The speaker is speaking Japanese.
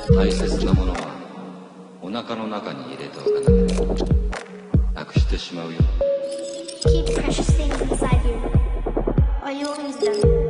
大切なものはお腹の中に入れておかなければなくしてしまうよ。 Keep precious things inside you, or you'll lose them.